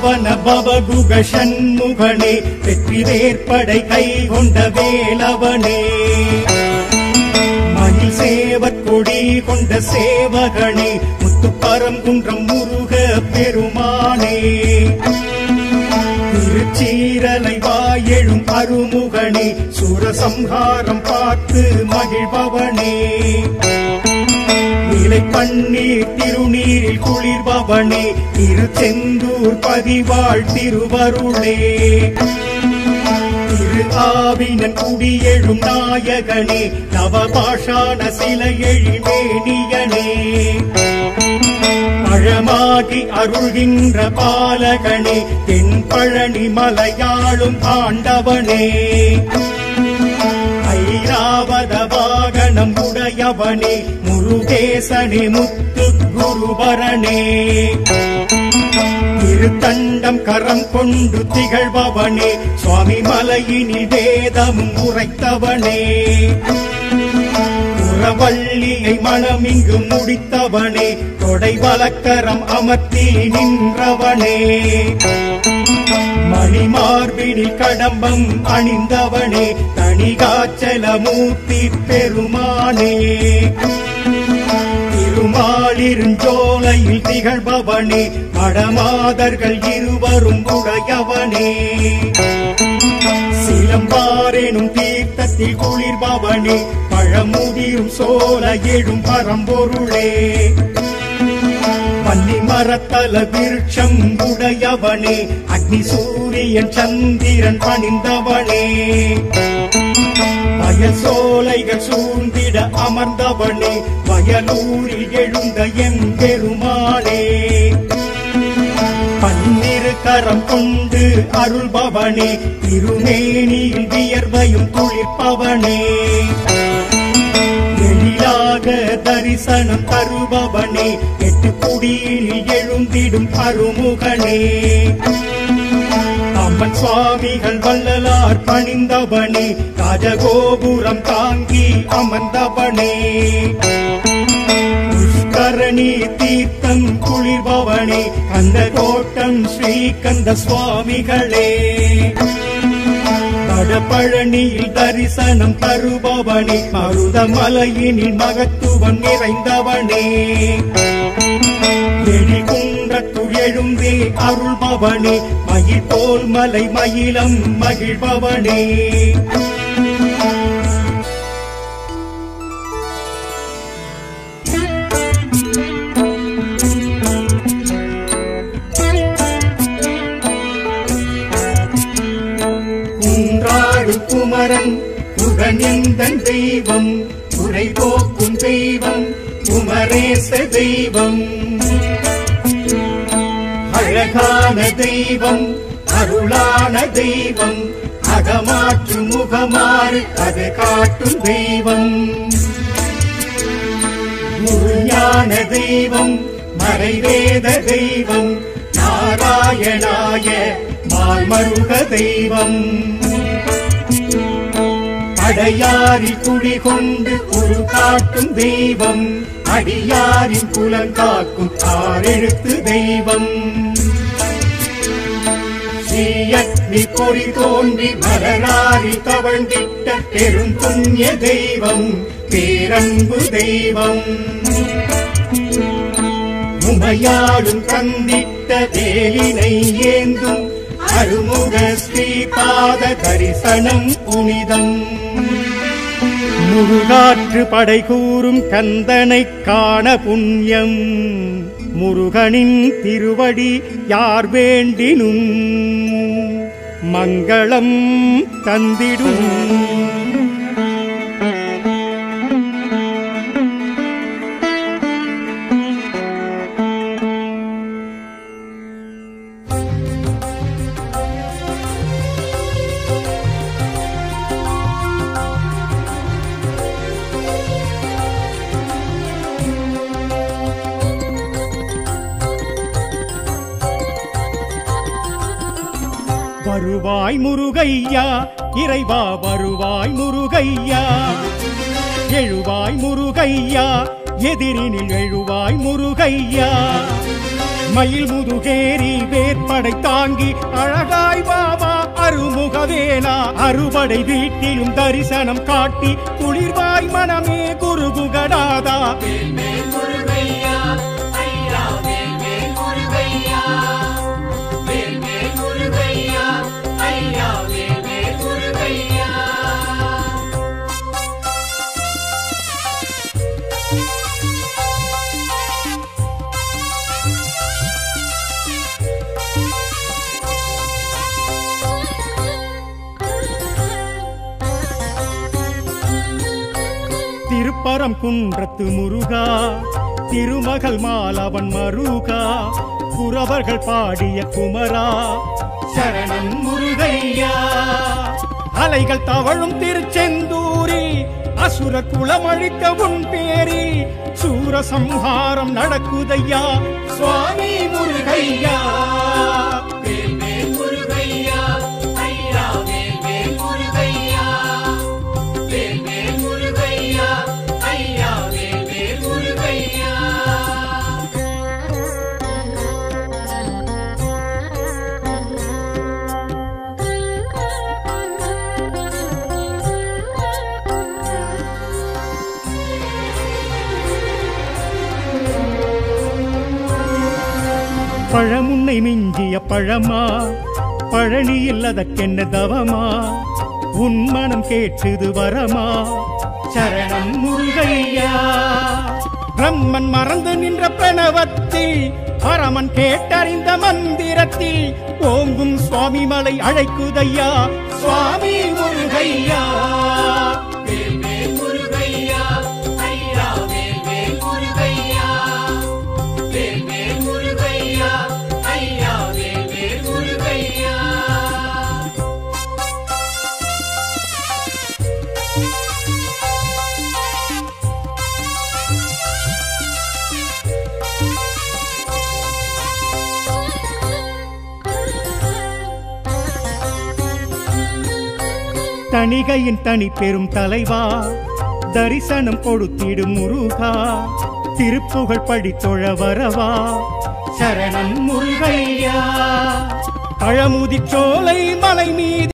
பவன பவகுக சண்முகனே வெற்றி வேற்படை கை கொண்ட வேலவனே மயில் சேவற்கொடி கொண்ட சேவகனே முத்துப்பரங்குன்றம் முருக பெருமானே திருச்சீரலை வாயெழும் அருமுகனே சூரசம்ஹாரம் பார்த்து மகிழ்பவனே நிலை பன்னீர் திருநீரில் குளிர்பவனே திருச்செந்தூர் பதிவாழ் திருவருளே திரு ஆவினன் குடியெழும் நாயகனே நவபாஷான சிலை எழிமேனியனே பழமாகி அருள்கின்ற பாலகனே தென் பழனி மலையாளும் ஆண்டவனே ஐராவத வாகனம் உடையவனே முருகேசனே முத்து குருபரனே திருத்தண்டம் கரம் கொண்டு திகழ்பவனே சுவாமி மலையினில் வேதமும் உரைத்தவனே புறவள்ளியை மனமிங்கு முடித்தவனே தொடை வலக்கரம் அமர்த்தி நின்றவனே மணிமார்பினில் கடம்பம் அணிந்தவனே தணிகாச்சலமூர்த்தி பெருமானே திருமாலிருஞ்சோலையில் திகழ்பவனே மடமாதர்கள் இருவரும் உடையவனே சிலம்பாரெனும் தீர்த்தத்தில் குளிர்பவனே பழமுதிரும் சோல எழும் பரம்பொருளே பன்னி மரத்தல விருட்சம் உடையவனே அக்னி சூரியன் சந்திரன் பணிந்தவனே வயல் சோலைகள் சூழ்ந்திட அமர்ந்தவனே வயலூரில் எழுந்த எம் பெருமாளே பன்னிரு கரம் கொண்டு அருள்பவனே திருமேனியில் வியர்வையும் குளிர்ப்பவனே எழிலாக தரிசனம் தருபவனே எட்டு குடியில் எழுந்திடும் அருமுகனே அம்மன் சுவாமிகள் வள்ளலார் பணிந்தவனே ராஜகோபுரம் தாங்கி அமர்ந்தவனே புஷ்கரணி தீர்த்தம் குளிர்பவனே கந்த கோட்டம் ஸ்ரீகந்த சுவாமிகளே வடபழனியில் தரிசனம் தருபவனே மருதமலையினில் மகத்துவம் நிறைந்தவனே எழிகுன்றத்துள் எழுந்தே அருள்பவனே மயில் போல் மலை மயிலம் மகிழ்பவனே குன்றாடும் குமரன் புகழெந்தன் தெய்வம் குறை போக்கும் தெய்வம் குமரேச தெய்வம் அழகான தெய்வம் அருளான தெய்வம் அகமாற்று முகமாறு அது காட்டும் தெய்வம் குருஞான தெய்வம் மறைவேத தெய்வம் நாராயணாய மால்மருக தெய்வம் அடையாரில் குடிகொண்டு ஒரு காட்டும் தெய்வம் அடியாரின் குலங்காக்கும் ஆறெழுத்து தெய்வம் ஸ்ரீயக்னி பொறி தோன்றி மலராரி தவழ்ந்திட்ட பெரும் புண்ணிய தெய்வம் பேரன்பு தெய்வம் உமையாடும் தந்திட்ட வேலினை ஏந்தும் அருமுக ஸ்ரீபாத தரிசனம் புனிதம் முருகாற்று படை கூறும் கந்தனை காண புண்ணியம் முருகனின் திருவடி யார் வேண்டினும் மங்களம் தந்திடும் வருவாய் முருகையா இறைவா வருவாய் முருகையா எழுவாய் முருகையா எதிரினில் எழுவாய் முருகையா மயில் முதுகேரி வேற்படை தாங்கி அழகாய் பாபா அருமுகவேலா அறுபடை வீட்டிலும் தரிசனம் காட்டி குளிர்வாய் மனமே குருகுகடாதா திருப்பரம் குன்றத்து முருகா திருமகள் மாலவன் மருகா குறவர்கள் பாடிய குமரா சரணம் முருகையா அலைகள் தவழும் திருச்செந்தூரி அசுர குலமழித்த உன் பேரி சூரசம்ஹாரம் நடக்குதையா சுவாமி முருகையா பழமுன்னை மிஞ்சிய பழமா பழனியில் அதற்கென்ன தவமா உன் மனம் கேட்டது வரமா சரணம் முருகையா பிரம்மன் மறந்து நின்ற பிரணவத்தில் பரமன் கேட்டறிந்த மந்திரத்தில் ஓங்கும் சுவாமி மலை அழைக்குதையா சுவாமி முருகையா தணிகையின் தனி பெரும் தலைவா தரிசனம் கொடுத்திடும் முருகா திருப்புகழ் படித்தொழ வரவா சரணம் முருகையா பழமுதிர் சோலை மலை மீது